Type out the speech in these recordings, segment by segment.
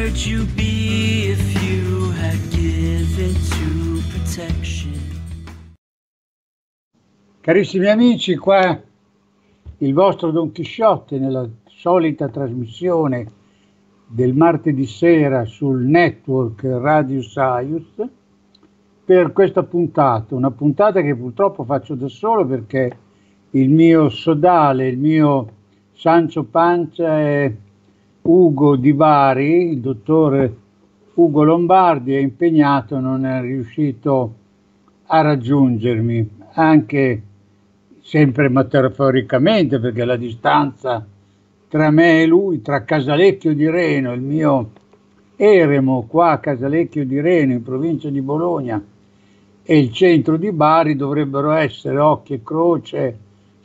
would you be if you had given to protection? Carissimi amici, qua il vostro Don Chisciotte nella solita trasmissione del martedì sera sul network Radio Saius per questa puntata, una puntata che purtroppo faccio da solo perché il mio sodale, il mio Sancio Pancia è Ugo Di Bari, il dottore Ugo Lombardi è impegnato, non è riuscito a raggiungermi, anche sempre metaforicamente, perché la distanza tra me e lui, tra Casalecchio di Reno, il mio eremo qua a Casalecchio di Reno in provincia di Bologna, e il centro di Bari dovrebbero essere occhio e croce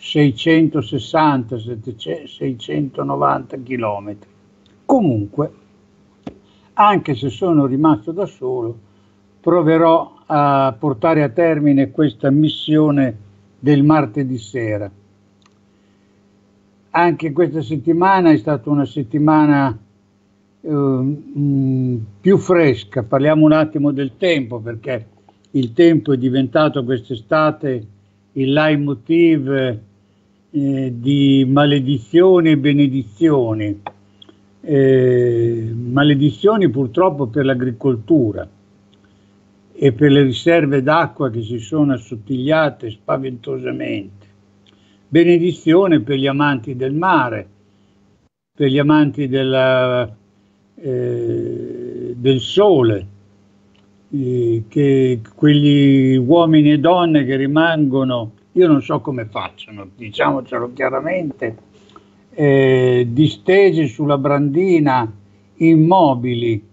660-690 chilometri. Comunque, anche se sono rimasto da solo, proverò a portare a termine questa missione del martedì sera. Anche questa settimana è stata una settimana più fresca. Parliamo un attimo del tempo, perché il tempo è diventato quest'estate il leitmotiv di maledizioni e benedizioni. Maledizioni purtroppo per l'agricoltura e per le riserve d'acqua che si sono assottigliate spaventosamente. Benedizione per gli amanti del mare, per gli amanti del sole, che quegli uomini e donne che rimangono, io non so come facciano, diciamocelo chiaramente, distesi sulla brandina, immobili,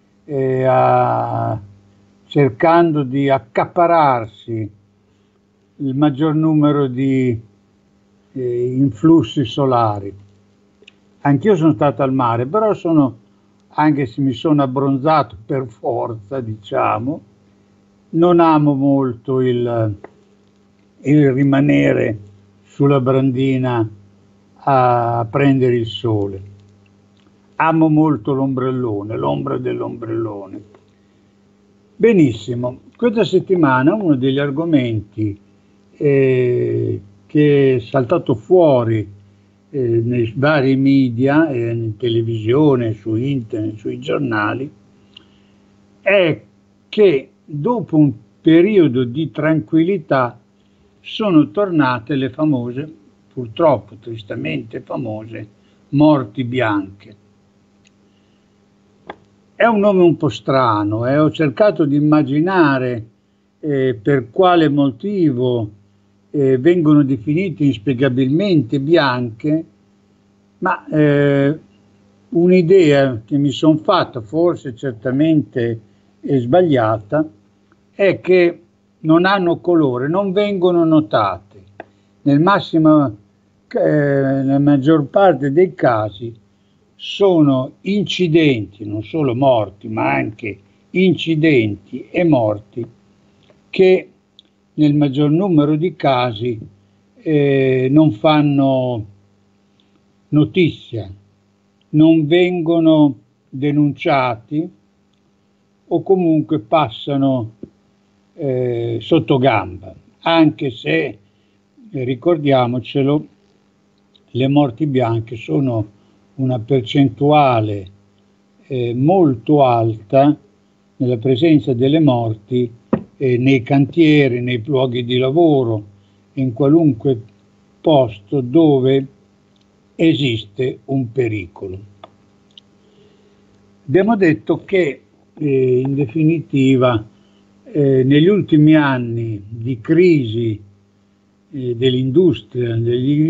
cercando di accapararsi il maggior numero di influssi solari. Anch'io sono stato al mare, però anche se mi sono abbronzato per forza, diciamo, non amo molto il rimanere sulla brandina a prendere il sole. Amo molto l'ombrellone, l'ombra dell'ombrellone. Benissimo, questa settimana uno degli argomenti che è saltato fuori nei vari media, in televisione, su internet, sui giornali, è che dopo un periodo di tranquillità sono tornate le famose, purtroppo tristemente famose, morti bianche. È un nome un po' strano, ho cercato di immaginare per quale motivo vengono definite inspiegabilmente bianche, ma un'idea che mi sono fatta, forse certamente è sbagliata, è che non hanno colore, non vengono notate. Nella maggior parte dei casi sono incidenti, non solo morti, ma anche incidenti e morti che nel maggior numero di casi non fanno notizia, non vengono denunciati o comunque passano sotto gamba, anche se, ricordiamocelo, le morti bianche sono una percentuale molto alta nella presenza delle morti nei cantieri, nei luoghi di lavoro, in qualunque posto dove esiste un pericolo. Abbiamo detto che in definitiva negli ultimi anni di crisi dell'industria,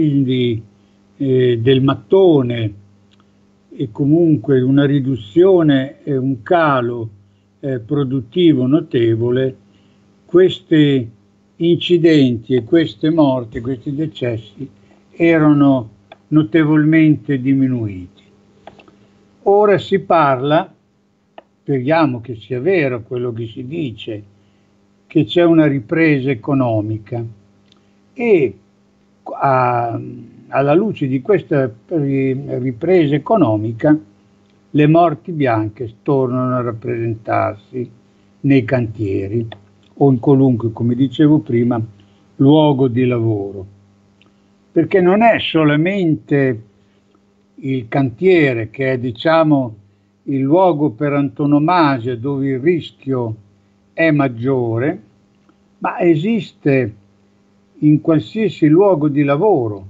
del mattone e comunque una riduzione e un calo produttivo notevole, questi incidenti e queste morti, questi decessi erano notevolmente diminuiti. Ora si parla, speriamo che sia vero quello che si dice, che c'è una ripresa economica e alla luce di questa ripresa economica le morti bianche tornano a rappresentarsi nei cantieri o in qualunque, come dicevo prima, luogo di lavoro. Perché non è solamente il cantiere che è, diciamo, il luogo per antonomasia dove il rischio è maggiore, ma esiste in qualsiasi luogo di lavoro.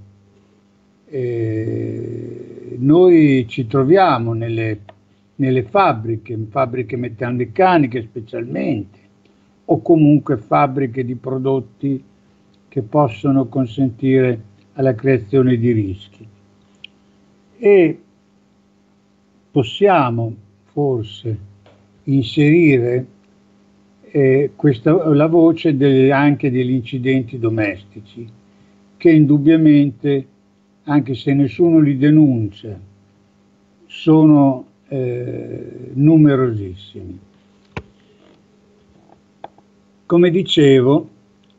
Noi ci troviamo nelle fabbriche metalmeccaniche specialmente, o comunque fabbriche di prodotti che possono consentire alla creazione di rischi. E possiamo forse inserire la voce anche degli incidenti domestici, che indubbiamente, anche se nessuno li denuncia, sono numerosissimi. Come dicevo,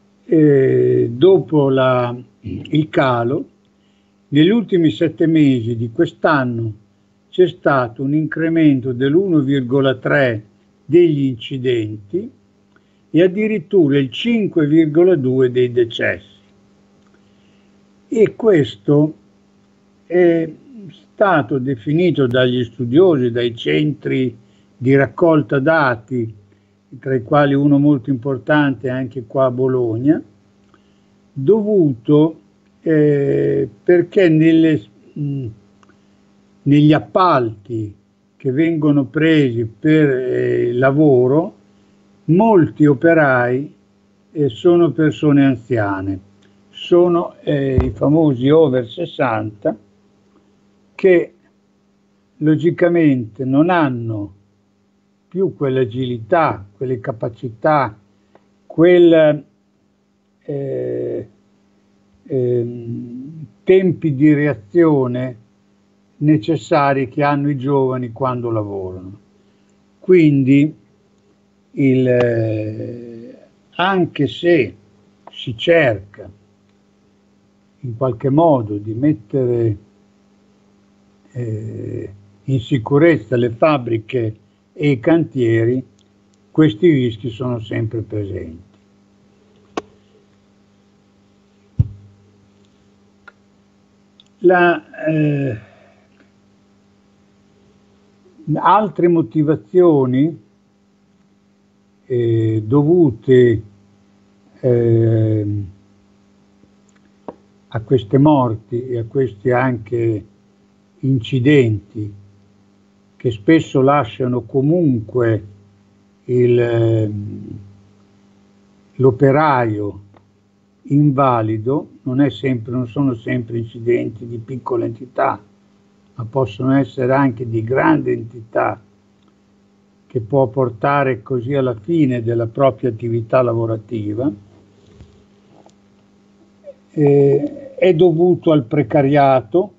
dopo il calo, negli ultimi 7 mesi di quest'anno c'è stato un incremento dell'1,3 degli incidenti e addirittura il 5,2 dei decessi. E questo è stato definito dagli studiosi, dai centri di raccolta dati, tra i quali uno molto importante anche qua a Bologna, dovuto perché negli appalti che vengono presi per lavoro, molti operai sono persone anziane, sono i famosi over 60 che logicamente non hanno più quell'agilità, quelle capacità, tempi di reazione necessari che hanno i giovani quando lavorano. Quindi anche se si cerca in qualche modo di mettere in sicurezza le fabbriche e i cantieri, questi rischi sono sempre presenti. Altre motivazioni dovute a queste morti e a questi anche incidenti che spesso lasciano comunque l'operaio invalido, non sono sempre incidenti di piccola entità, ma possono essere anche di grande entità, che può portare così alla fine della propria attività lavorativa, è dovuto al precariato,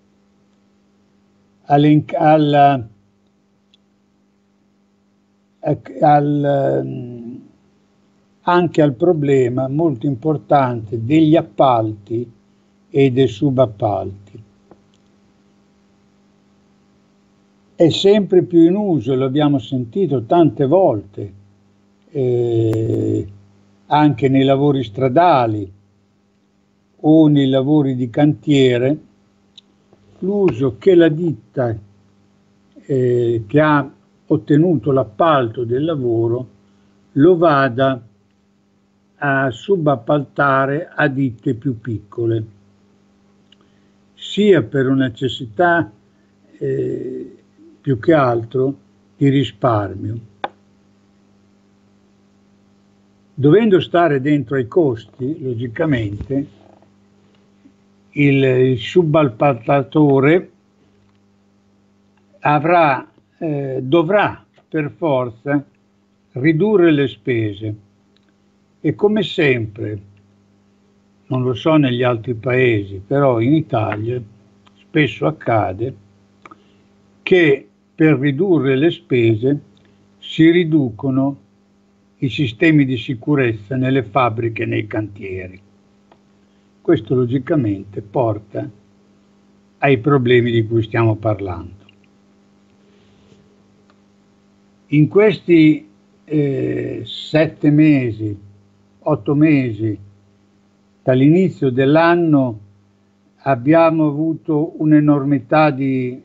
anche al problema molto importante degli appalti e dei subappalti. È sempre più in uso, l'abbiamo sentito tante volte, anche nei lavori stradali o nei lavori di cantiere, l'uso che la ditta che ha ottenuto l'appalto del lavoro lo vada a subappaltare a ditte più piccole, sia per una necessità più che altro di risparmio. Dovendo stare dentro ai costi, logicamente, il subappaltatore dovrà per forza ridurre le spese e, come sempre, non lo so negli altri paesi, però in Italia spesso accade che per ridurre le spese si riducono i sistemi di sicurezza nelle fabbriche e nei cantieri. Questo logicamente porta ai problemi di cui stiamo parlando. In questi 7 mesi, 8 mesi dall'inizio dell'anno abbiamo avuto un'enormità di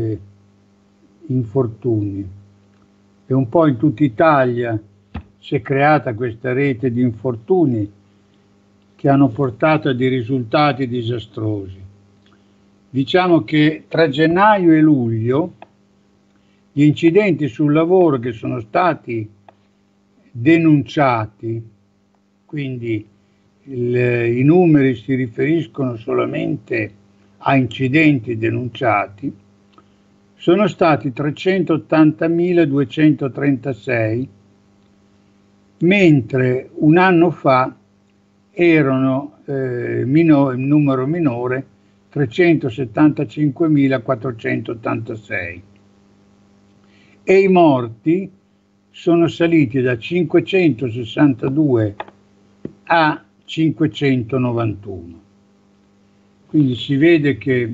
infortuni e un po' in tutta Italia si è creata questa rete di infortuni che hanno portato a dei risultati disastrosi. Diciamo che tra gennaio e luglio gli incidenti sul lavoro che sono stati denunciati, quindi i numeri si riferiscono solamente a incidenti denunciati, sono stati 380.236, mentre un anno fa erano il numero minore 375.486 e i morti sono saliti da 562 a 591. Quindi si vede che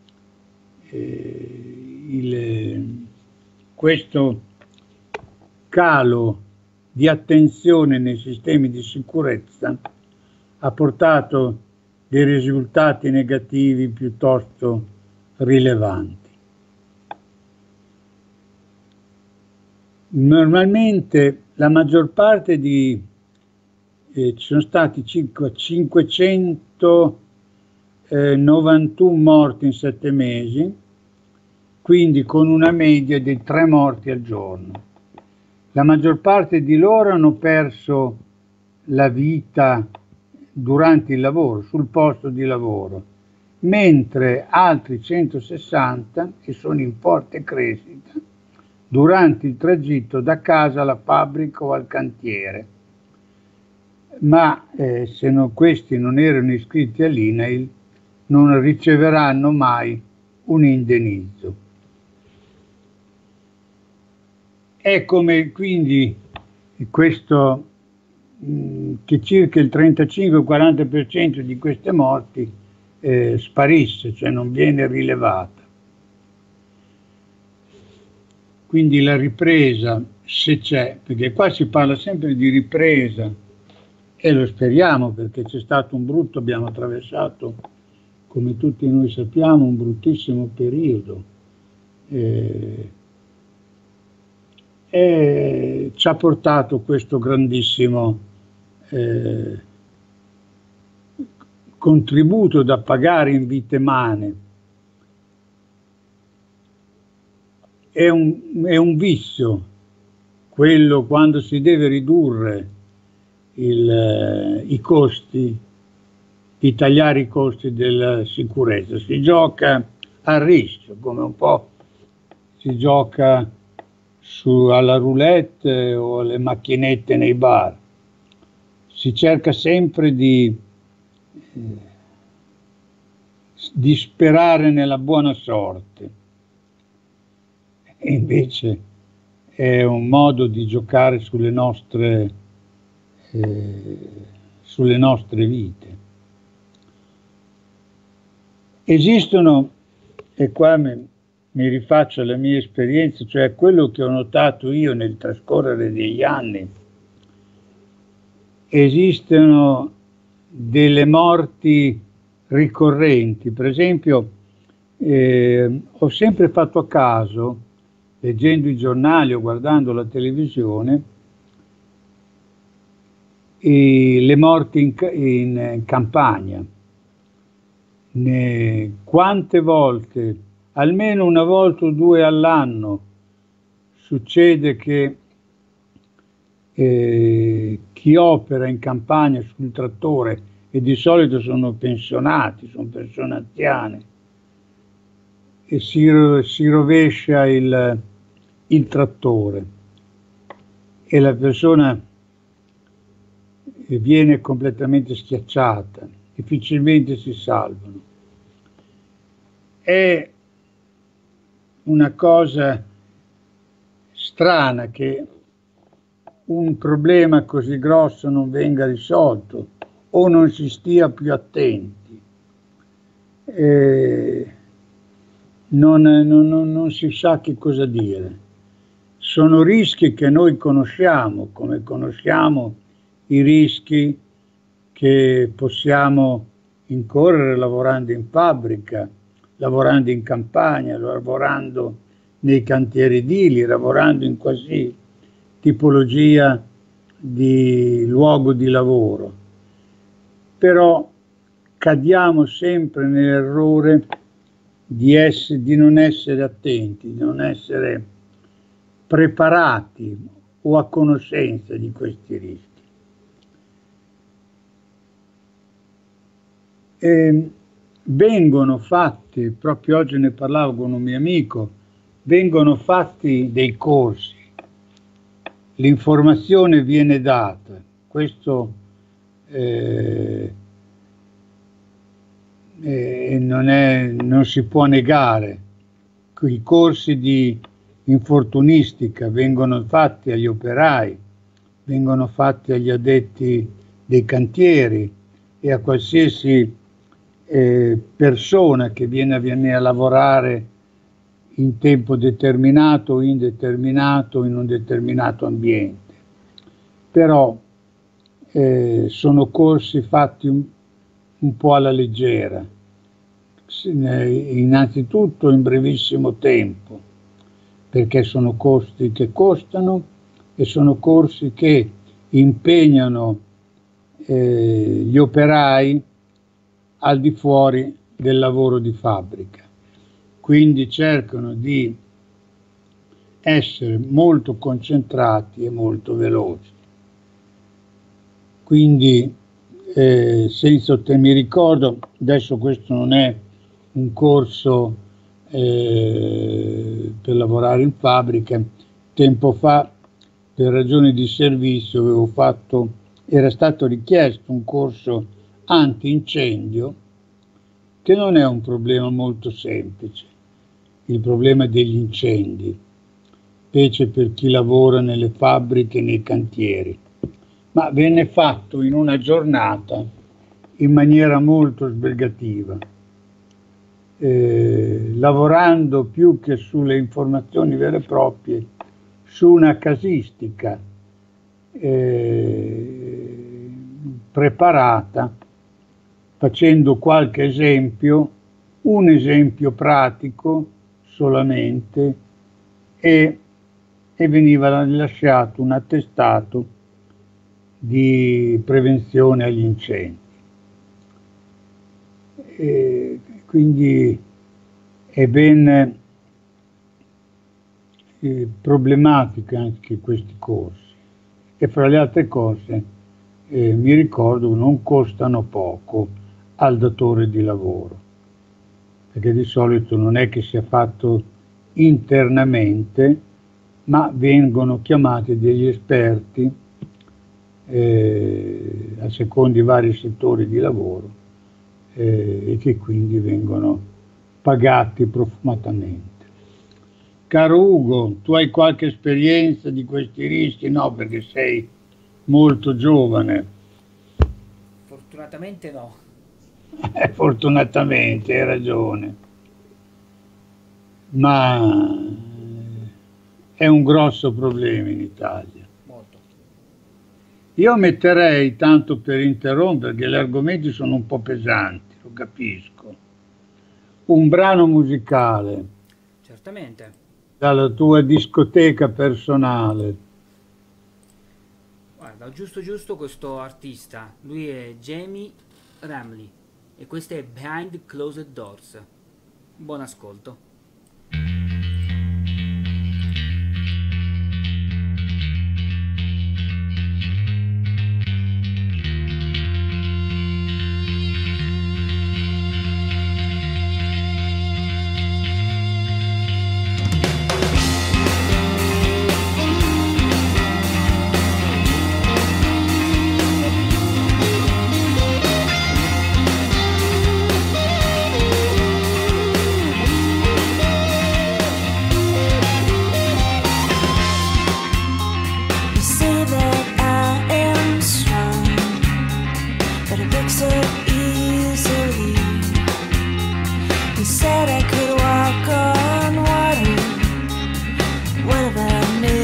questo calo di attenzione nei sistemi di sicurezza ha portato dei risultati negativi piuttosto rilevanti. Normalmente la maggior parte ci sono stati circa 591 morti in 7 mesi, quindi con una media di 3 morti al giorno. La maggior parte di loro hanno perso la vita durante il lavoro, sul posto di lavoro, mentre altri 160, e sono in forte crescita, durante il tragitto da casa alla fabbrica o al cantiere. Ma se questi non erano iscritti all'INAIL, non riceveranno mai un indennizzo. È come quindi questo che circa il 35-40% di queste morti sparisse, cioè non viene rilevata. Quindi la ripresa, se c'è, perché qua si parla sempre di ripresa e lo speriamo perché c'è stato abbiamo attraversato, come tutti noi sappiamo, un bruttissimo periodo e ci ha portato questo grandissimo contributo da pagare in vite umane. È un vizio quello quando si deve ridurre i costi, di tagliare i costi della sicurezza. Si gioca a rischio, come un po' si gioca alla roulette o alle macchinette nei bar. Si cerca sempre di sperare nella buona sorte. E invece è un modo di giocare sulle nostre vite. Esistono, e qua mi rifaccio alla mia esperienza, cioè quello che ho notato io nel trascorrere degli anni, esistono delle morti ricorrenti. Per esempio, ho sempre fatto a caso, leggendo i giornali o guardando la televisione, le morti in campagna. Quante volte, almeno una volta o due all'anno, succede che chi opera in campagna sul trattore, e di solito sono pensionati, sono persone anziane, e si rovescia il trattore e la persona viene completamente schiacciata, difficilmente si salvano. È una cosa strana che un problema così grosso non venga risolto o non si stia più attenti. Non si sa che cosa dire. sono rischi che noi conosciamo, come conosciamo i rischi che possiamo incorrere lavorando in fabbrica, lavorando in campagna, lavorando nei cantieri edili, lavorando in qualsiasi tipologia di luogo di lavoro. Però cadiamo sempre nell'errore di non essere attenti, di non essere preparati o a conoscenza di questi rischi. Vengono fatti, proprio oggi ne parlavo con un mio amico, vengono fatti dei corsi, l'informazione viene data, questo non si può negare. I corsi di infortunistica vengono fatti agli operai, vengono fatti agli addetti dei cantieri e a qualsiasi persona che viene a lavorare in tempo determinato o indeterminato in un determinato ambiente. Però sono corsi fatti un po' alla leggera, innanzitutto in brevissimo tempo, perché sono costi che costano e sono corsi che impegnano gli operai al di fuori del lavoro di fabbrica. Quindi cercano di essere molto concentrati e molto veloci. Quindi senza te mi ricordo, adesso questo non è un corso per lavorare in fabbrica, tempo fa per ragioni di servizio era stato richiesto un corso antincendio, che non è un problema molto semplice, il problema degli incendi, specie per chi lavora nelle fabbriche e nei cantieri, ma venne fatto in una giornata in maniera molto sbrigativa, lavorando più che sulle informazioni vere e proprie, su una casistica preparata, facendo qualche esempio, un esempio pratico solamente, e veniva rilasciato un attestato di prevenzione agli incendi. Quindi è ben problematica anche questi corsi, e fra le altre cose mi ricordo non costano poco al datore di lavoro, perché di solito non è che sia fatto internamente, ma vengono chiamati degli esperti a seconda di vari settori di lavoro e che quindi vengono pagati profumatamente. Caro Ugo, tu hai qualche esperienza di questi rischi? No, perché sei molto giovane. Fortunatamente no. Fortunatamente, hai ragione. Ma è un grosso problema in Italia. Molto. Io metterei, tanto per interrompere, perché gli argomenti sono un po' pesanti, lo capisco, un brano musicale. Certamente. Dalla tua discoteca personale. Guarda, giusto questo artista, lui è Jamie Ramley e questo è Behind Closed Doors. Buon ascolto. Said I could walk on water. What have I made?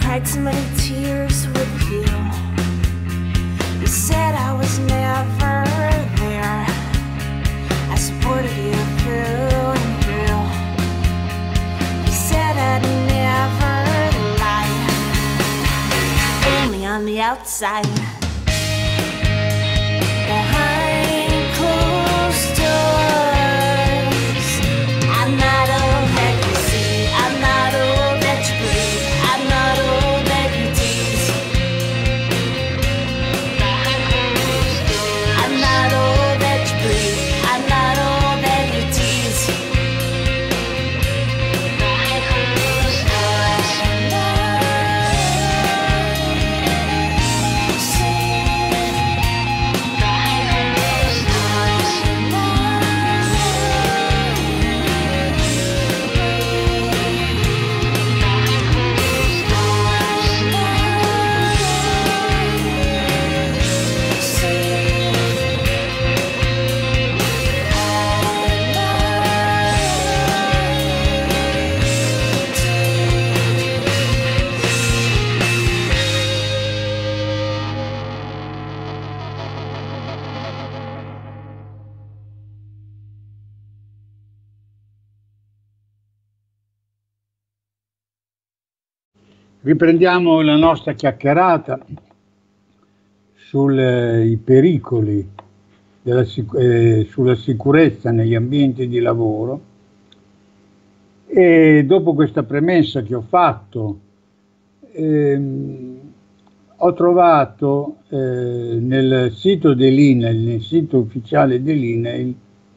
cried so many tears with you. You said I was never there. I supported you through and through. You said I'd never lie, only on the outside. Behind closed doors, I'm not all that you see. I'm not all that you believe. I'm not all that you tease. I'm not all that you believe. I'm not all that you tease. Behind closed doors, Riprendiamo la nostra chiacchierata sui pericoli sulla sicurezza negli ambienti di lavoro, e dopo questa premessa che ho fatto ho trovato nel sito dell'INAIL, nel sito ufficiale dell'INAIL,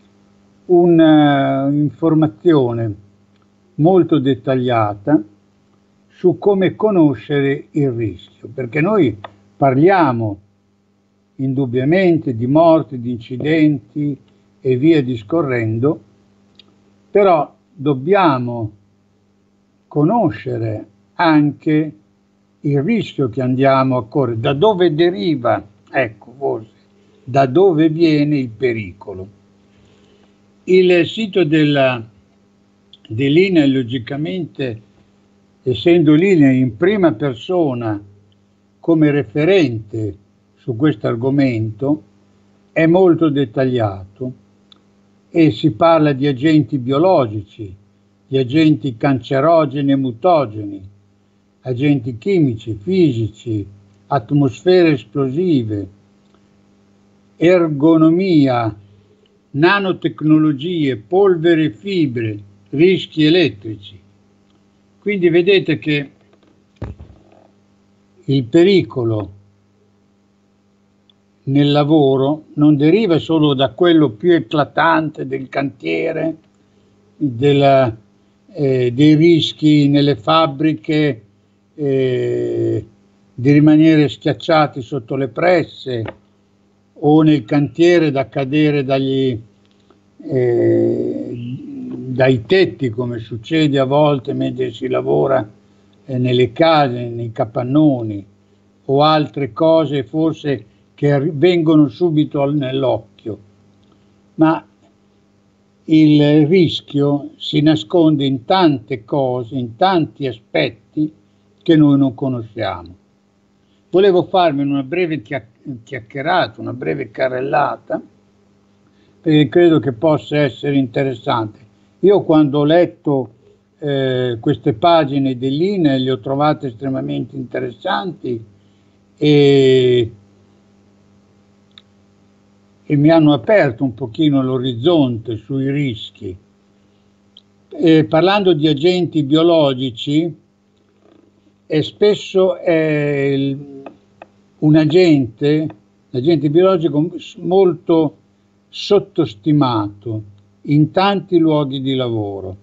un'informazione molto dettagliata su come conoscere il rischio, perché noi parliamo indubbiamente di morti, di incidenti e via discorrendo, però dobbiamo conoscere anche il rischio che andiamo a correre, da dove deriva, ecco, forse, da dove viene il pericolo. Il sito dell'INAIL, logicamente, essendo l'INAIL in prima persona come referente su questo argomento, è molto dettagliato e si parla di agenti biologici, di agenti cancerogeni e mutageni, agenti chimici, fisici, atmosfere esplosive, ergonomia, nanotecnologie, polvere e fibre, rischi elettrici. Quindi vedete che il pericolo nel lavoro non deriva solo da quello più eclatante del cantiere, dei rischi nelle fabbriche, di rimanere schiacciati sotto le presse, o nel cantiere da cadere dai tetti, come succede a volte mentre si lavora nelle case, nei capannoni, o altre cose forse che vengono subito nell'occhio. Ma il rischio si nasconde in tante cose, in tanti aspetti che noi non conosciamo. Volevo farmi una breve chiacchierata, una breve carrellata, perché credo che possa essere interessante. Io quando ho letto queste pagine dell'INAIL le ho trovate estremamente interessanti e mi hanno aperto un pochino l'orizzonte sui rischi. Parlando di agenti biologici, spesso è un agente biologico molto sottostimato in tanti luoghi di lavoro,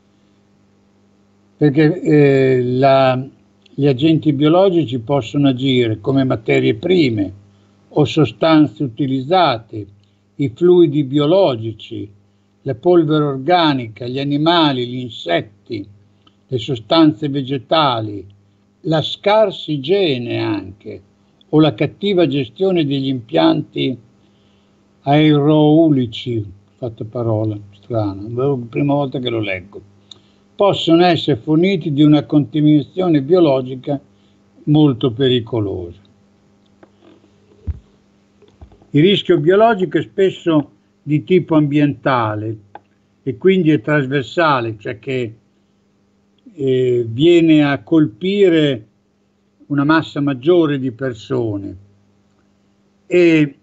perché gli agenti biologici possono agire come materie prime o sostanze utilizzate, i fluidi biologici, la polvere organica, gli animali, gli insetti, le sostanze vegetali, la scarsa igiene anche, o la cattiva gestione degli impianti aeroulici, fatta parola strana, è la prima volta che lo leggo, possono essere forniti di una contaminazione biologica molto pericolosa. Il rischio biologico è spesso di tipo ambientale e quindi è trasversale, cioè che viene a colpire una massa maggiore di persone ed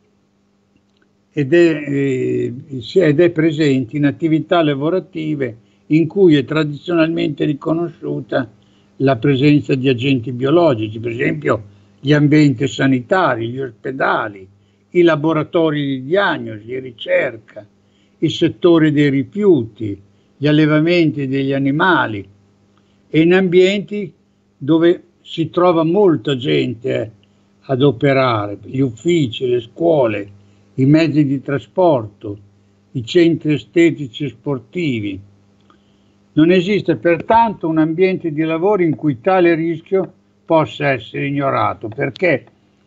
è presente in attività lavorative in cui è tradizionalmente riconosciuta la presenza di agenti biologici, per esempio gli ambienti sanitari, gli ospedali, i laboratori di diagnosi e ricerca, il settore dei rifiuti, gli allevamenti degli animali e in ambienti dove si trova molta gente ad operare, gli uffici, le scuole, i mezzi di trasporto, i centri estetici e sportivi. Non esiste pertanto un ambiente di lavoro in cui tale rischio possa essere ignorato, perché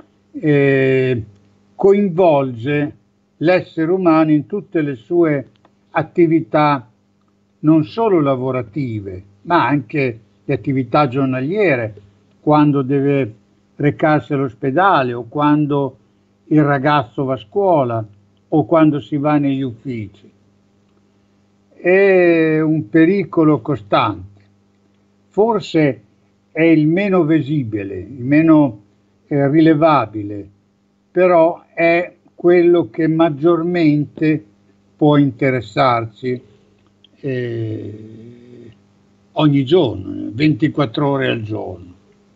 coinvolge l'essere umano in tutte le sue attività, non solo lavorative, ma anche le attività giornaliere, quando deve recarsi all'ospedale o quando il ragazzo va a scuola o quando si va negli uffici. È un pericolo costante. Forse è il meno visibile, il meno rilevabile, però è quello che maggiormente può interessarci ogni giorno, 24 ore al giorno.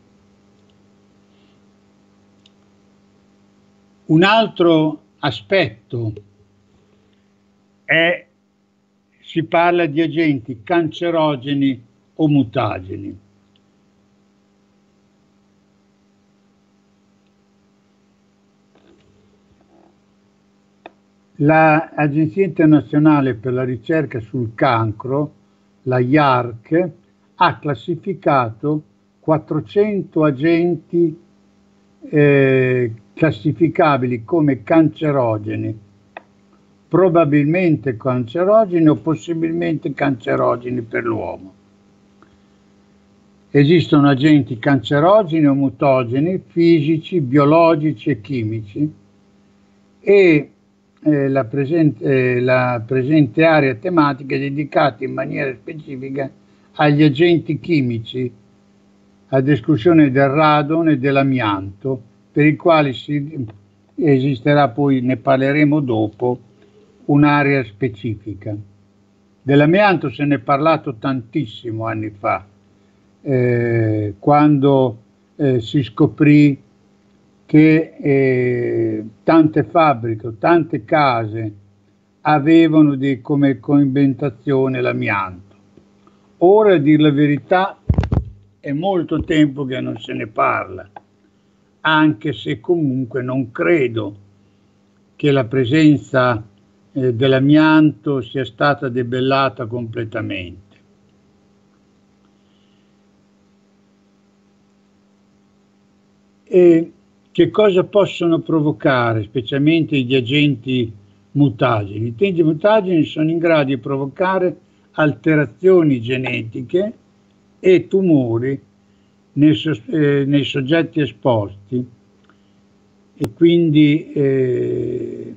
Un altro aspetto si parla di agenti cancerogeni o mutageni. L'Agenzia internazionale per la ricerca sul cancro, la IARC, ha classificato 400 agenti classificabili come cancerogeni, probabilmente cancerogeni o possibilmente cancerogeni per l'uomo. Esistono agenti cancerogeni o mutageni fisici, biologici e chimici e la presente area tematica è dedicata in maniera specifica agli agenti chimici ad esclusione del radon e dell'amianto, per i quali esisterà poi, ne parleremo dopo, un'area specifica. Dell'amianto se ne è parlato tantissimo anni fa, quando si scoprì che tante fabbriche, tante case avevano come coibentazione l'amianto. Ora, a dire la verità, è molto tempo che non se ne parla, anche se comunque non credo che la presenza dell'amianto sia stata debellata completamente. E che cosa possono provocare, specialmente gli agenti mutageni? Gli agenti mutageni sono in grado di provocare alterazioni genetiche e tumori nei soggetti esposti e quindi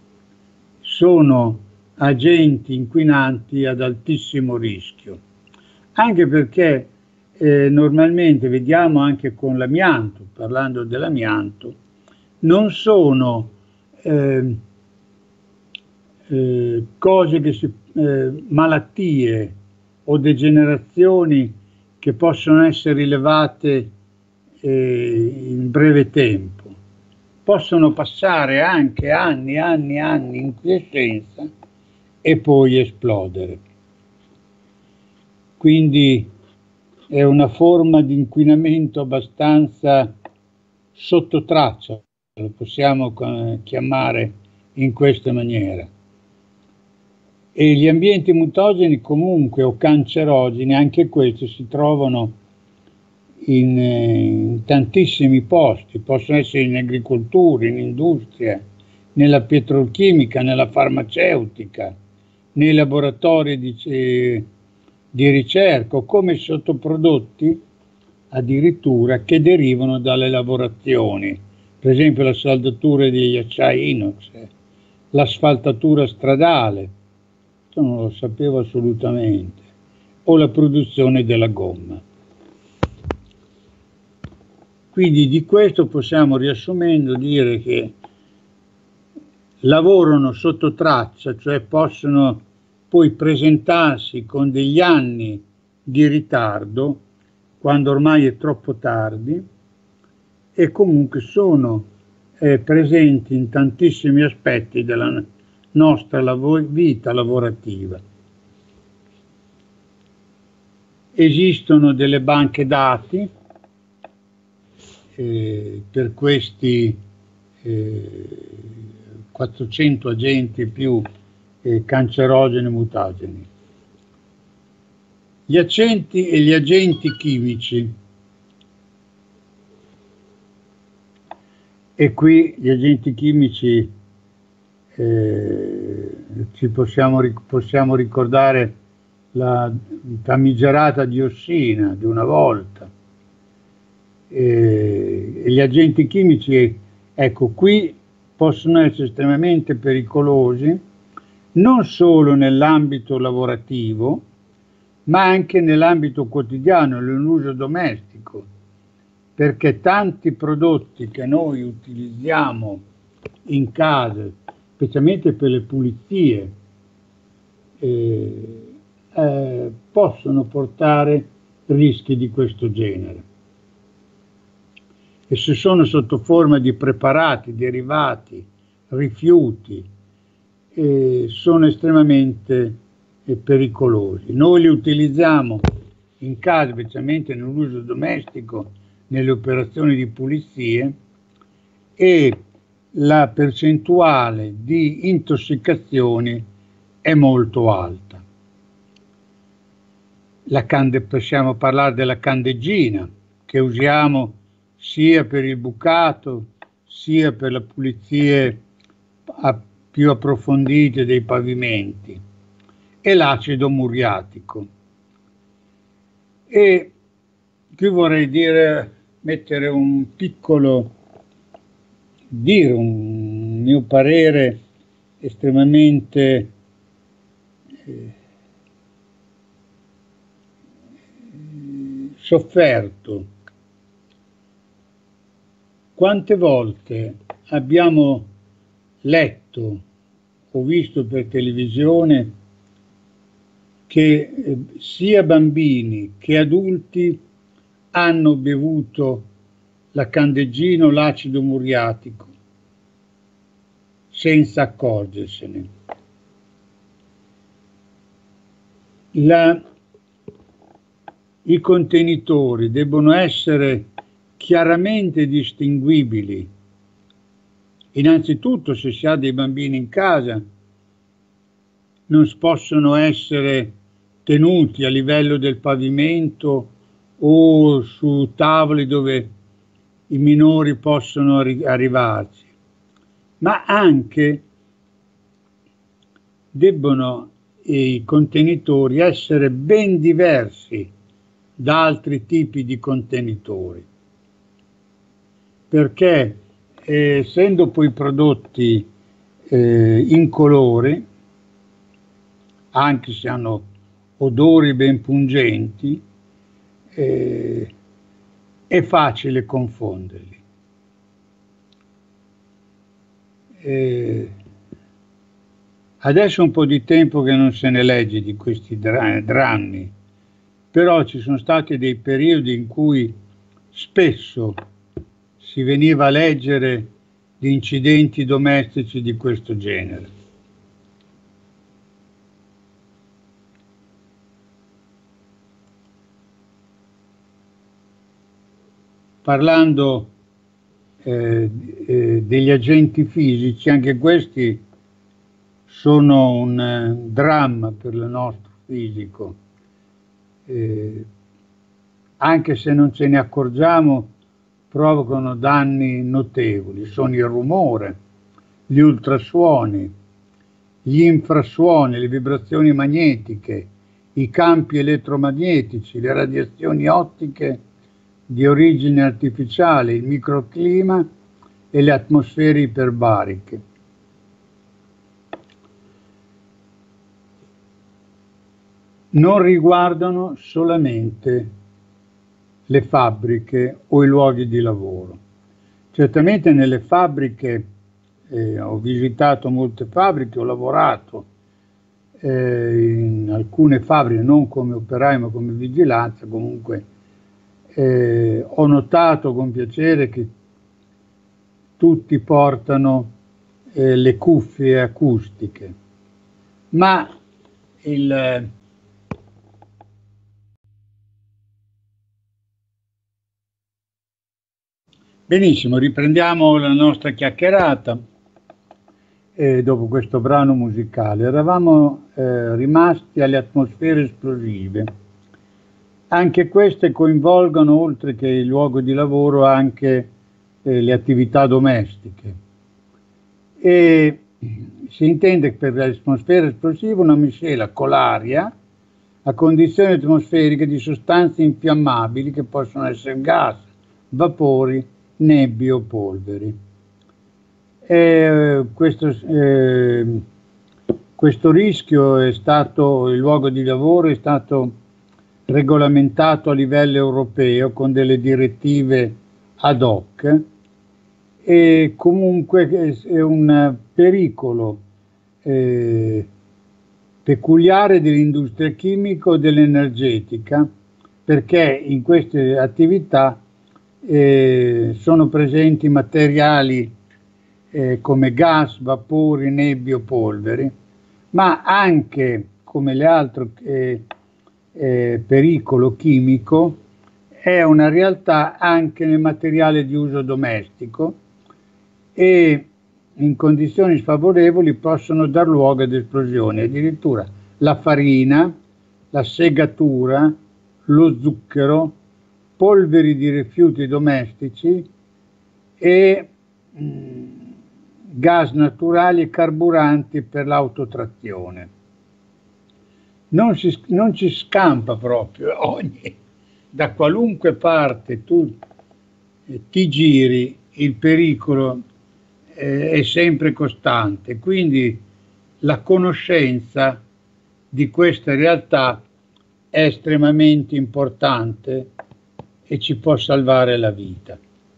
sono agenti inquinanti ad altissimo rischio, anche perché normalmente vediamo anche con l'amianto, parlando dell'amianto, non sono cose che malattie o degenerazioni che possono essere rilevate in breve tempo. Possono passare anche anni in quiescenza e poi esplodere. Quindi è una forma di inquinamento abbastanza sotto traccia, lo possiamo chiamare in questa maniera. E gli ambienti mutageni comunque o cancerogeni, anche questi si trovano in tantissimi posti, possono essere in agricoltura, in industria, nella petrolchimica, nella farmaceutica, nei laboratori di ricerca o come sottoprodotti addirittura che derivano dalle lavorazioni, per esempio la saldatura degli acciai inox, l'asfaltatura stradale, questo non lo sapevo assolutamente, o la produzione della gomma. Quindi di questo possiamo, riassumendo, dire che lavorano sotto traccia, cioè possono poi presentarsi con degli anni di ritardo, quando ormai è troppo tardi, e comunque sono presenti in tantissimi aspetti della nostra vita lavorativa. Esistono delle banche dati per questi 400 agenti più cancerogeni e mutageni. Gli accenti e gli agenti chimici. E qui gli agenti chimici ci possiamo ricordare la famigerata diossina di una volta. E gli agenti chimici, ecco, qui possono essere estremamente pericolosi, non solo nell'ambito lavorativo, ma anche nell'ambito quotidiano, nell'uso domestico, perché tanti prodotti che noi utilizziamo in casa, specialmente per le pulizie, possono portare rischi di questo genere. E se sono sotto forma di preparati, derivati, rifiuti, sono estremamente pericolosi. Noi li utilizziamo in casa, specialmente nell'uso domestico, nelle operazioni di pulizie, e la percentuale di intossicazioni è molto alta. Possiamo parlare della candeggina, che usiamo sia per il bucato, sia per le pulizie più approfondite dei pavimenti, e l'acido muriatico. E qui vorrei mettere un mio parere estremamente sofferto. Quante volte abbiamo letto o visto per televisione che sia bambini che adulti hanno bevuto la candeggina o l'acido muriatico senza accorgersene. I contenitori debbono essere chiaramente distinguibili. Innanzitutto, se si ha dei bambini in casa, non possono essere tenuti a livello del pavimento o su tavoli dove i minori possono arrivarci, ma anche debbono i contenitori essere ben diversi da altri tipi di contenitori, perché essendo poi prodotti incolori, anche se hanno odori ben pungenti, è facile confonderli. Adesso è un po' di tempo che non se ne legge di questi drammi, però ci sono stati dei periodi in cui spesso si veniva a leggere di incidenti domestici di questo genere. Parlando degli agenti fisici, anche questi sono un dramma per il nostro fisico, anche se non ce ne accorgiamo, provocano danni notevoli. Sono il rumore, gli ultrasuoni, gli infrasuoni, le vibrazioni magnetiche, i campi elettromagnetici, le radiazioni ottiche di origine artificiale, il microclima e le atmosfere iperbariche. Non riguardano solamente le fabbriche o i luoghi di lavoro. Certamente nelle fabbriche, ho visitato molte fabbriche, ho lavorato in alcune fabbriche, non come operaio ma come vigilanza, comunque ho notato con piacere che tutti portano le cuffie acustiche, ma benissimo, riprendiamo la nostra chiacchierata dopo questo brano musicale. Eravamo rimasti alle atmosfere esplosive. Anche queste coinvolgono, oltre che il luogo di lavoro, anche le attività domestiche. E si intende per l'atmosfera esplosiva una miscela con l'aria a condizioni atmosferiche di sostanze infiammabili che possono essere gas, vapori, nebbie o polveri. Questo rischio è stato, il luogo di lavoro è stato regolamentato a livello europeo con delle direttive ad hoc, e comunque è un pericolo peculiare dell'industria chimica o dell'energetica, perché in queste attività sono presenti materiali come gas, vapori, nebbie o polveri, ma anche, come le altre pericolo chimico, è una realtà anche nel materiale di uso domestico, e in condizioni sfavorevoli possono dar luogo ad esplosioni. Addirittura la farina, la segatura, lo zucchero, polveri di rifiuti domestici e gas naturali e carburanti per l'autotrazione. Non ci scampa proprio, da qualunque parte tu ti giri, il pericolo è sempre costante, quindi la conoscenza di questa realtà è estremamente importante e ci può salvare la vita.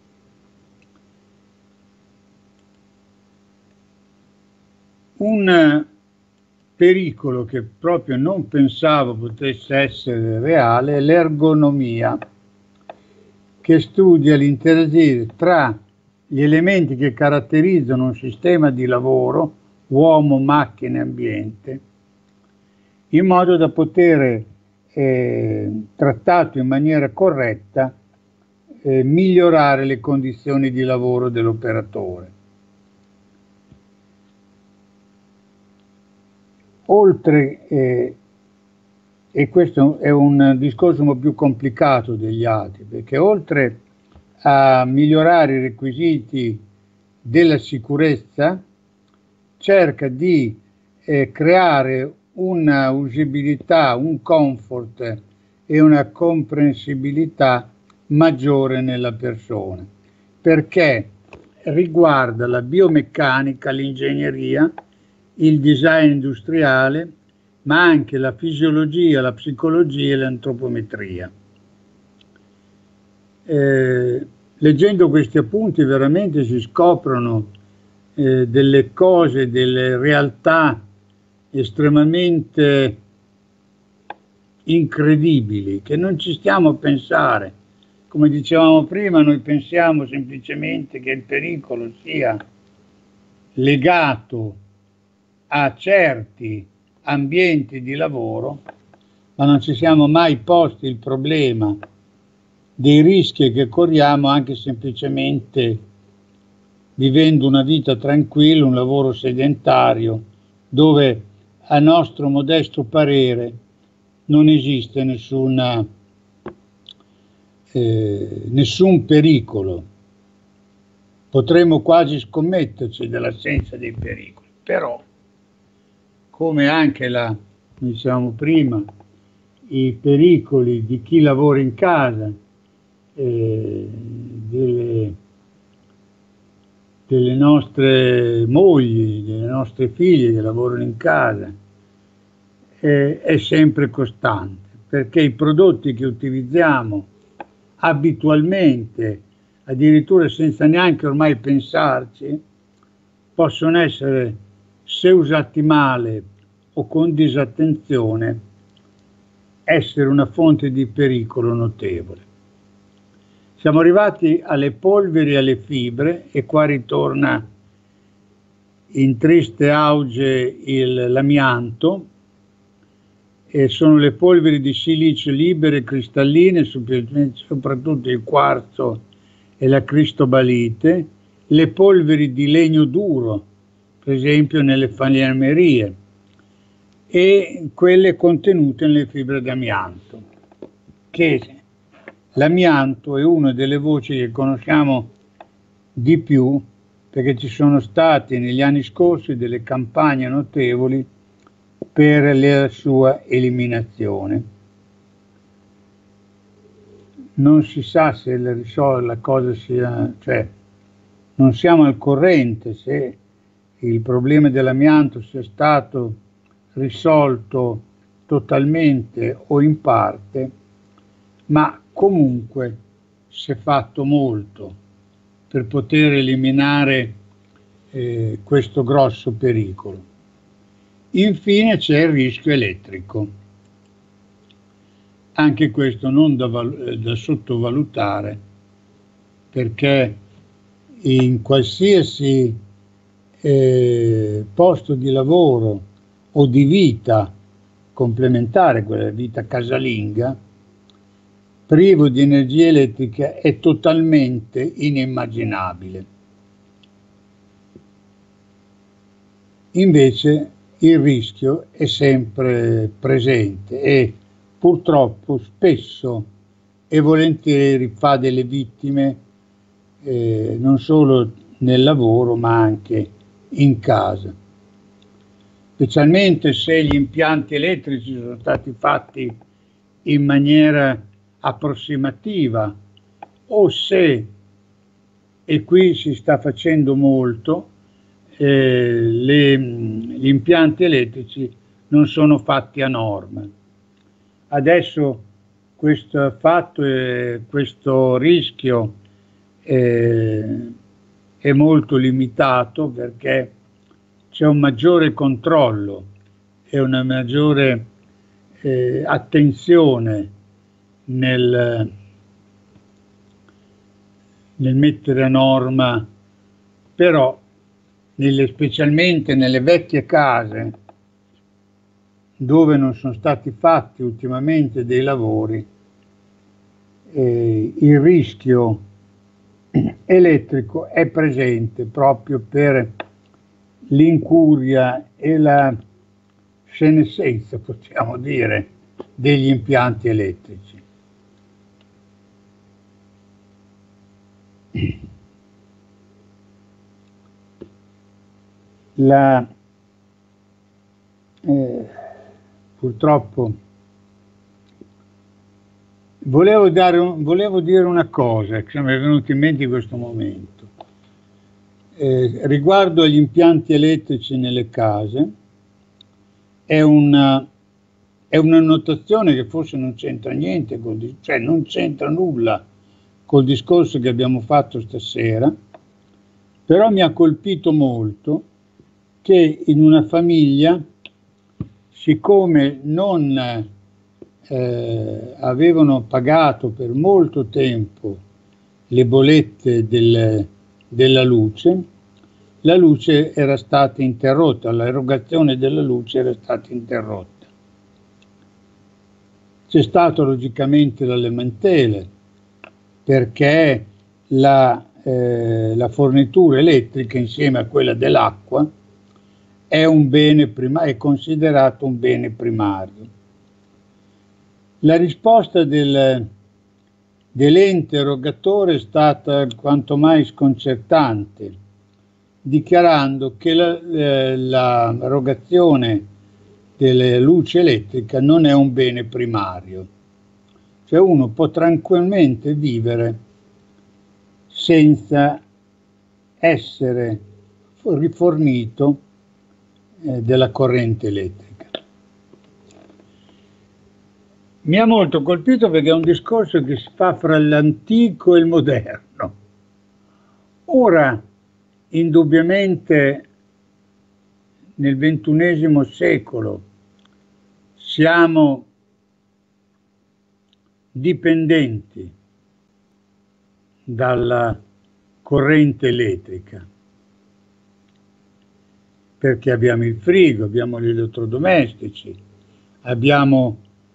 Un pericolo che proprio non pensavo potesse essere reale è l'ergonomia, che studia l'interagire tra gli elementi che caratterizzano un sistema di lavoro, uomo, macchine, ambiente, in modo da poter, trattato in maniera corretta, migliorare le condizioni di lavoro dell'operatore. Oltre, e questo è un discorso un po' più complicato degli altri, perché oltre a migliorare i requisiti della sicurezza, cerca di creare una usabilità, un comfort e una comprensibilità maggiore nella persona, perché riguarda la biomeccanica, l'ingegneria, il design industriale, ma anche la fisiologia, la psicologia e l'antropometria. Leggendo questi appunti veramente si scoprono delle cose, delle realtà estremamente incredibili che non ci stiamo a pensare. Come dicevamo prima, noi pensiamo semplicemente che il pericolo sia legato a certi ambienti di lavoro, ma non ci siamo mai posti il problema dei rischi che corriamo anche semplicemente vivendo una vita tranquilla, un lavoro sedentario, dove a nostro modesto parere non esiste nessun pericolo. Potremmo quasi scommetterci dell'assenza dei pericoli, però come anche come dicevamo prima, i pericoli di chi lavora in casa delle nostre mogli, delle nostre figlie che lavorano in casa, è sempre costante, perché i prodotti che utilizziamo abitualmente, addirittura senza neanche ormai pensarci, possono essere, se usati male o con disattenzione, essere una fonte di pericolo notevole. Siamo arrivati alle polveri e alle fibre, e qua ritorna in triste auge l'amianto, e sono le polveri di silicio libere cristalline, soprattutto il quarzo e la cristobalite, le polveri di legno duro, per esempio nelle falegnmerie, e quelle contenute nelle fibre d'amianto, che l'amianto è una delle voci che conosciamo di più, perché ci sono state negli anni scorsi delle campagne notevoli per la sua eliminazione. Non si sa se la cosa sia, cioè non siamo al corrente se il problema dell'amianto sia stato risolto totalmente o in parte, ma comunque si è fatto molto per poter eliminare questo grosso pericolo. Infine c'è il rischio elettrico, anche questo non da sottovalutare, perché in qualsiasi posto di lavoro o di vita complementare, quella vita casalinga, privo di energia elettrica è totalmente inimmaginabile. Invece il rischio è sempre presente e purtroppo spesso e volentieri fa delle vittime non solo nel lavoro ma anche in casa, specialmente se gli impianti elettrici sono stati fatti in maniera approssimativa o se, e qui si sta facendo molto, gli impianti elettrici non sono fatti a norma. Adesso questo fatto, questo rischio è molto limitato perché c'è un maggiore controllo e una maggiore attenzione nel mettere a norma, però specialmente nelle vecchie case dove non sono stati fatti ultimamente dei lavori, il rischio elettrico è presente proprio per l'incuria e la senescenza, possiamo dire, degli impianti elettrici. Purtroppo volevo dire una cosa che mi è venuta in mente in questo momento riguardo agli impianti elettrici nelle case. È una notazione che forse non c'entra niente, cioè non c'entra nulla col discorso che abbiamo fatto stasera, però mi ha colpito molto che in una famiglia, siccome non avevano pagato per molto tempo le bollette della luce, la luce era stata interrotta, l'erogazione della luce era stata interrotta. C'è stato logicamente la lamentele, perché la fornitura elettrica insieme a quella dell'acqua è considerato un bene primario. La risposta dell'ente erogatore è stata quanto mai sconcertante, dichiarando che l'erogazione della luce elettrica non è un bene primario. Cioè uno può tranquillamente vivere senza essere rifornito della corrente elettrica. Mi ha molto colpito perché è un discorso che si fa fra l'antico e il moderno. Ora, indubbiamente, nel XXI secolo siamo dipendenti dalla corrente elettrica perché abbiamo il frigo, abbiamo gli elettrodomestici, abbiamo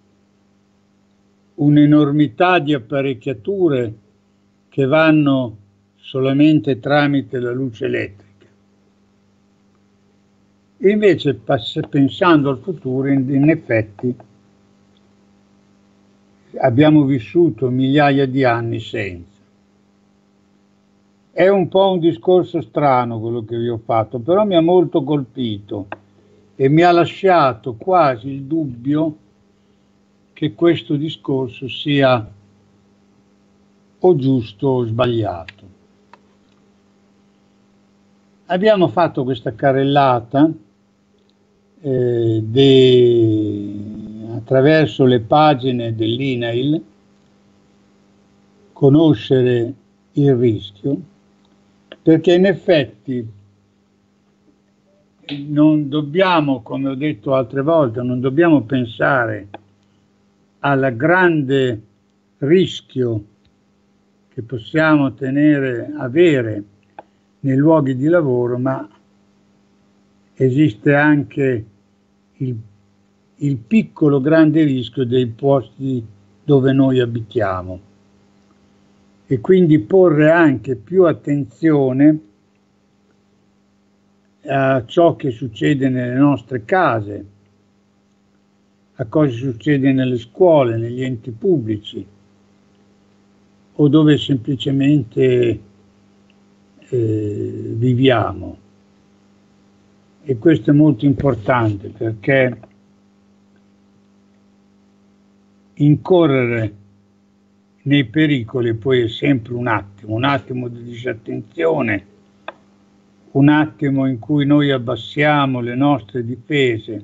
un'enormità di apparecchiature che vanno solamente tramite la luce elettrica. E invece, pensando al futuro, in effetti abbiamo vissuto migliaia di anni senza. È un po' un discorso strano quello che vi ho fatto, però mi ha molto colpito e mi ha lasciato quasi il dubbio che questo discorso sia o giusto o sbagliato. Abbiamo fatto questa carrellata attraverso le pagine dell'INAIL, conoscere il rischio, perché in effetti non dobbiamo, come ho detto altre volte, non dobbiamo pensare al grande rischio che possiamo avere nei luoghi di lavoro, ma esiste anche il piccolo grande rischio dei posti dove noi abitiamo e quindi porre anche più attenzione a ciò che succede nelle nostre case, a cosa succede nelle scuole, negli enti pubblici o dove semplicemente viviamo. E questo è molto importante perché incorrere nei pericoli poi è sempre un attimo di disattenzione, un attimo in cui noi abbassiamo le nostre difese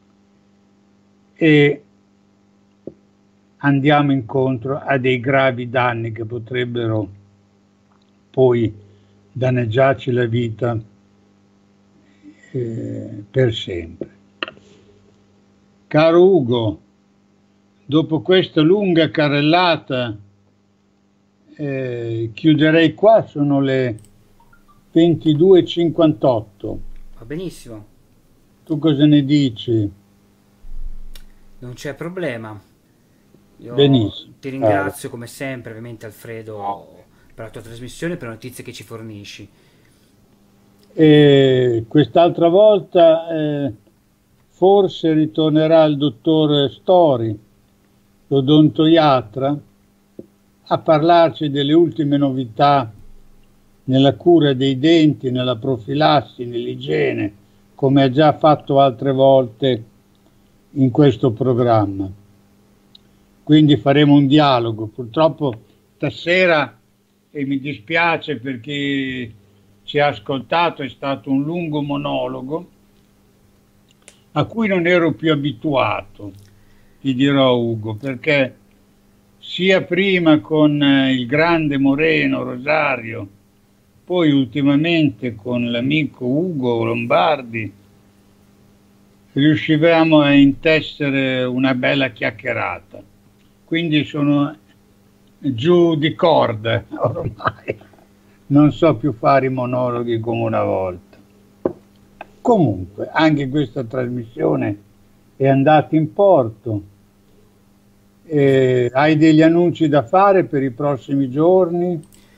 e andiamo incontro a dei gravi danni che potrebbero poi danneggiarci la vita per sempre. Caro Ugo, dopo questa lunga carrellata chiuderei qua, sono le 22:58. Va benissimo. Tu cosa ne dici? Non c'è problema. Io Benissimo. ti ringrazio come sempre, ovviamente Alfredo, per la tua trasmissione e per le notizie che ci fornisci. E quest'altra volta forse ritornerà il dottor Stori, l'odontoiatra, a parlarci delle ultime novità nella cura dei denti, nella profilassi, nell'igiene, come ha già fatto altre volte in questo programma. Quindi faremo un dialogo. Purtroppo stasera, e mi dispiace per chi ci ha ascoltato, è stato un lungo monologo a cui non ero più abituato, ti dirò Ugo, perché sia prima con il grande Moreno Rosario, poi ultimamente con l'amico Ugo Lombardi, riuscivamo a intessere una bella chiacchierata. Quindi sono giù di corda ormai, non so più fare i monologhi come una volta. Comunque, anche questa trasmissione è andata in porto. Hai degli annunci da fare per i prossimi giorni?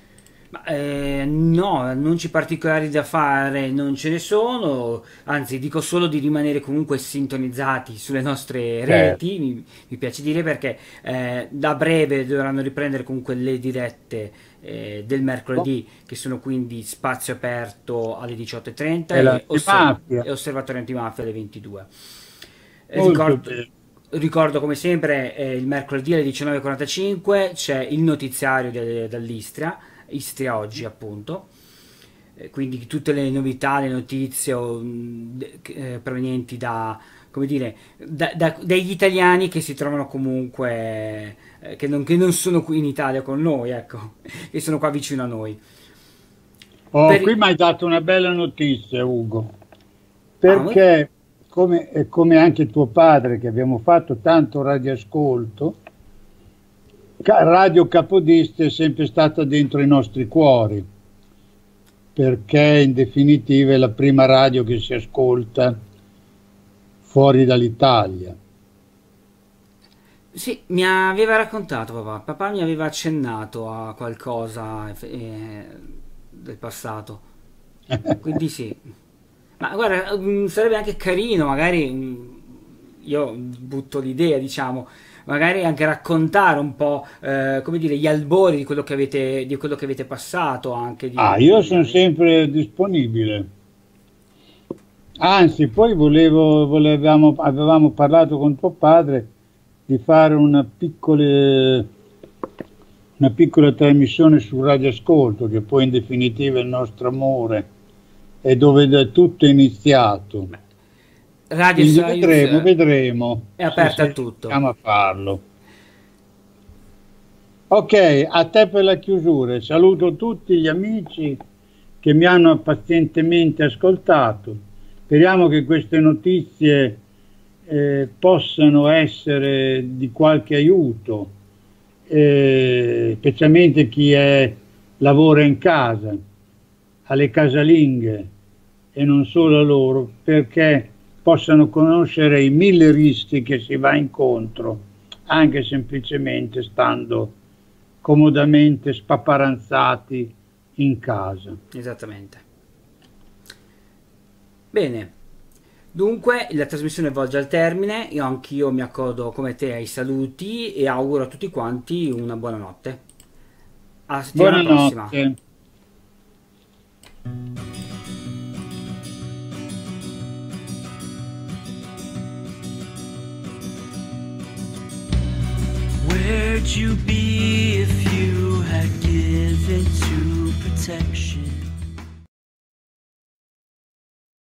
No, annunci particolari da fare non ce ne sono, anzi dico solo di rimanere comunque sintonizzati sulle nostre reti, mi piace dire, perché da breve dovranno riprendere comunque le dirette del mercoledì, che sono quindi Spazio Aperto alle 18:30 e Osservatorio Antimafia alle 22. Molto bene. ricordo come sempre il mercoledì alle 19:45 c'è il notiziario dall'Istria, Istria Oggi appunto. Quindi tutte le novità, le notizie provenienti come dire, dagli italiani che si trovano comunque, che non sono qui in Italia con noi, ecco, che sono qua vicino a noi. Qui mi hai dato una bella notizia, Ugo, perché come anche tuo padre, che abbiamo fatto tanto radioascolto, Radio Capodistria è sempre stata dentro i nostri cuori, perché in definitiva è la prima radio che si ascolta fuori dall'Italia. Sì, mi aveva raccontato papà mi aveva accennato a qualcosa del passato, quindi sì. Ma guarda, sarebbe anche carino, magari, io butto l'idea, diciamo, magari anche raccontare un po', come dire, gli albori di quello che avete passato anche. Io sono sempre disponibile. Anzi, poi avevamo parlato con tuo padre di fare una piccola trasmissione sul radioascolto, che poi in definitiva è il nostro amore, è dove tutto è iniziato. Radio Sirius vedremo. È aperta a tutto. Riusciamo a farlo. Ok, a te per la chiusura. Saluto tutti gli amici che mi hanno pazientemente ascoltato. Speriamo che queste notizie possano essere di qualche aiuto, specialmente chi lavora in casa, alle casalinghe e non solo a loro, perché possano conoscere i 1000 rischi che si va incontro, anche semplicemente stando comodamente spaparanzati in casa. Esattamente. Bene, dunque la trasmissione volge al termine, anch'io mi accodo come te ai saluti e auguro a tutti quanti una buona notte. Alla settimana prossima. Where'd you be if you had given to protection?